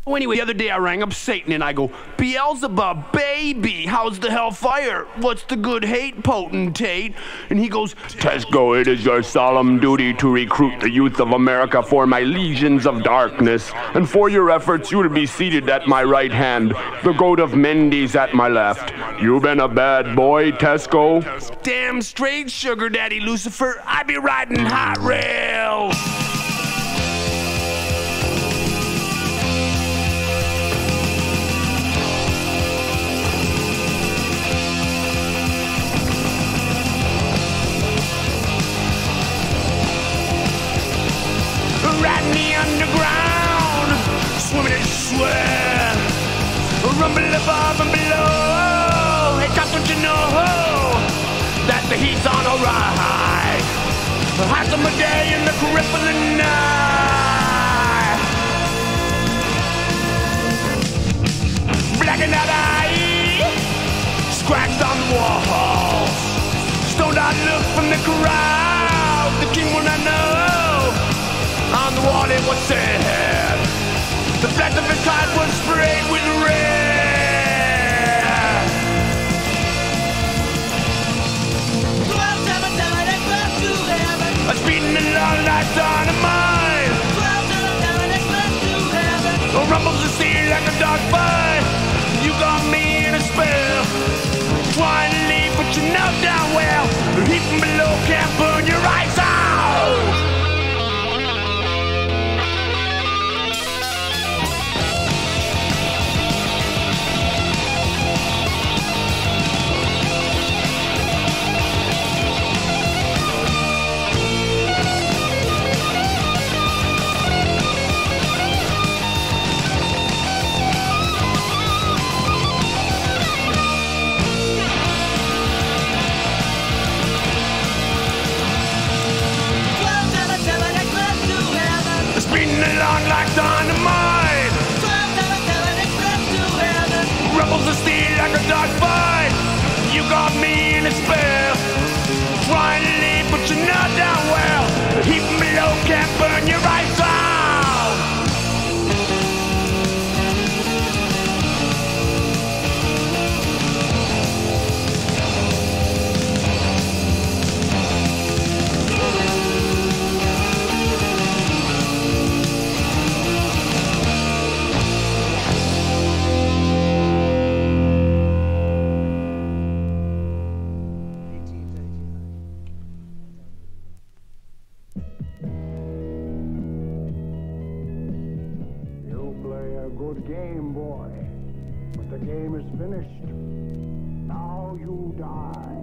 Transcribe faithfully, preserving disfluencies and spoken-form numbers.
Oh, anyway, the other day I rang up Satan and I go, Beelzebub, baby, how's the hellfire? What's the good hate, potentate? And he goes, Tesco, it is your solemn duty to recruit the youth of America for my legions of darkness. And for your efforts, you will be seated at my right hand. The goat of Mendy's at my left. You've been a bad boy, Tesco. damn straight, sugar daddy Lucifer, I be riding hot rails. Riding the underground, swimming in sweat, rumble above and below. Hey, cop, don't you know that the heat's on a ride? High summer day in the crippling night. Blacking out eye, scratched on the walls. Stoned out look from the crowd. The king will not know. On the wall it was said, the flash of his eyes was sprayed with red. Twelve seven seven express to heaven. A speeding along like dynamite. Twelve seven seven express to heaven. Oh, rumbles the sea like a dog fight. You got me in a spell. Trying to leave, but you know down well. The heat from below can't burn your eyes out. Along like dynamite. twelve seven seven express to heaven. Rumbles the steel like a dog fight. You got me in a spell. Trying to leave, but you're not down well. The heat from below can't burn your eyes out. Good game, boy. But the game is finished. Now you die.